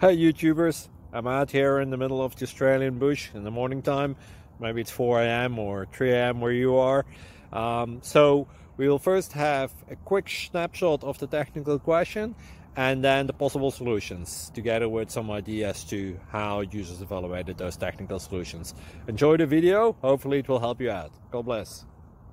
Hey YouTubers, I'm out here in the middle of the Australian bush in the morning time. Maybe it's 4 a.m. or 3 a.m. where you are. So we will first have a quick snapshot of the technical question and then the possible solutions, together with some ideas to how users evaluated those technical solutions. Enjoy the video, hopefully it will help you out. God bless.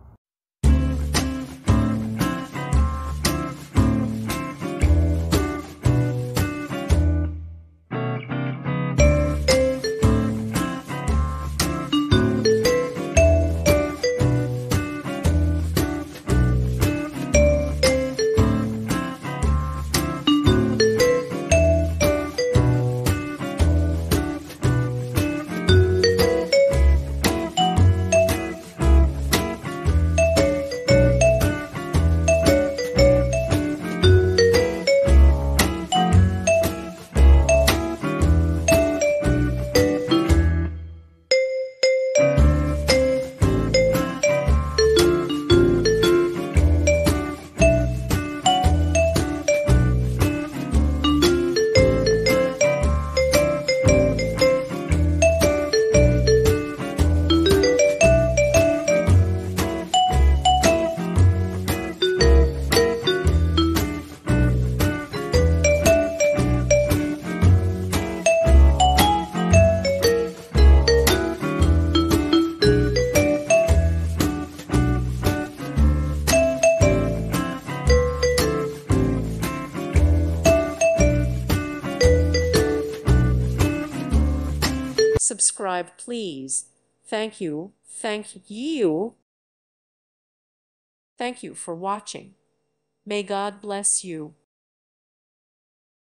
Subscribe, please. Thank you. Thank you. Thank you for watching. May God bless you.